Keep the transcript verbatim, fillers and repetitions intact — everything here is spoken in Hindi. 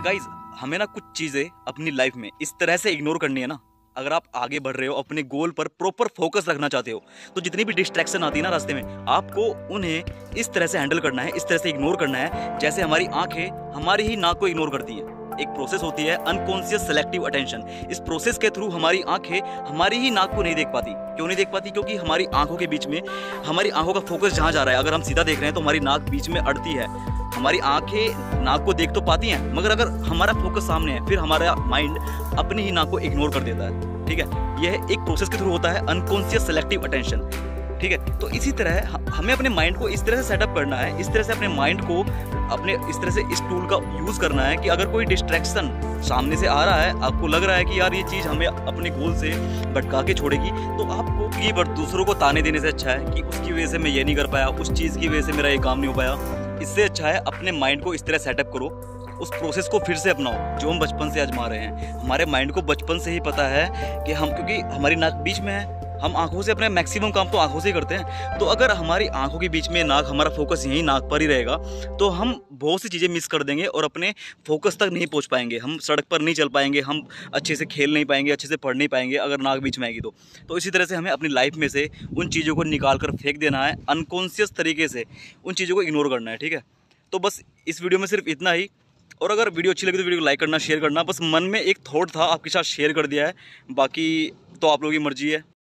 गाइज हमें ना कुछ चीज़ें अपनी लाइफ में इस तरह से इग्नोर करनी है ना। अगर आप आगे बढ़ रहे हो, अपने गोल पर प्रॉपर फोकस रखना चाहते हो, तो जितनी भी डिस्ट्रैक्शन आती है ना रास्ते में, आपको उन्हें इस तरह से हैंडल करना है, इस तरह से इग्नोर करना है जैसे हमारी आंखें हमारी ही नाक को इग्नोर करती हैं। एक प्रोसेस होती है अनकॉन्शियस सेलेक्टिव अटेंशन। इस प्रोसेस के थ्रू हमारी आंखें हमारी ही नाक को नहीं देख पाती। क्यों नहीं देख पाती? क्योंकि हमारी आंखों के बीच में, हमारी आंखों का फोकस जहाँ जा रहा है, अगर हम सीधा देख रहे हैं तो हमारी नाक बीच में अड़ती है। हमारी आंखें नाक को देख तो पाती हैं, मगर अगर हमारा फोकस सामने है, फिर हमारा माइंड अपनी ही नाक को इग्नोर कर देता है। ठीक है, यह एक प्रोसेस के थ्रू होता है अनकॉन्शियस सेलेक्टिव अटेंशन। ठीक है, तो इसी तरह हमें अपने माइंड को इस तरह से सेटअप करना है, इस तरह से अपने माइंड को अपने इस तरह से इस टूल का यूज़ करना है कि अगर कोई डिस्ट्रैक्शन सामने से आ रहा है, आपको लग रहा है कि यार ये चीज़ हमें अपने गोल से भटका के छोड़ेगी, तो आपको ये दूसरों को ताने देने से अच्छा है कि उसकी वजह से मैं ये नहीं कर पाया, उस चीज़ की वजह से मेरा ये काम नहीं हो पाया। इससे अच्छा है अपने माइंड को इस तरह सेटअप करो, उस प्रोसेस को फिर से अपनाओ जो हम बचपन से आजमा रहे हैं। हमारे माइंड को बचपन से ही पता है कि हम, क्योंकि हमारी नाक बीच में है, हम आंखों से अपने मैक्सिमम काम तो आंखों से ही करते हैं। तो अगर हमारी आंखों के बीच में नाक, हमारा फोकस यहीं नाक पर ही रहेगा, तो हम बहुत सी चीज़ें मिस कर देंगे और अपने फोकस तक नहीं पहुंच पाएंगे। हम सड़क पर नहीं चल पाएंगे, हम अच्छे से खेल नहीं पाएंगे, अच्छे से पढ़ नहीं पाएंगे अगर नाक बीच में आएगी तो। तो इसी तरह से हमें अपनी लाइफ में से उन चीज़ों को निकाल कर फेंक देना है, अनकॉन्शियस तरीके से उन चीज़ों को इग्नोर करना है। ठीक है, तो बस इस वीडियो में सिर्फ इतना ही। और अगर वीडियो अच्छी लगी तो वीडियो को लाइक करना, शेयर करना। बस मन में एक थॉट था, आपके साथ शेयर कर दिया है, बाकी तो आप लोगों की मर्जी है।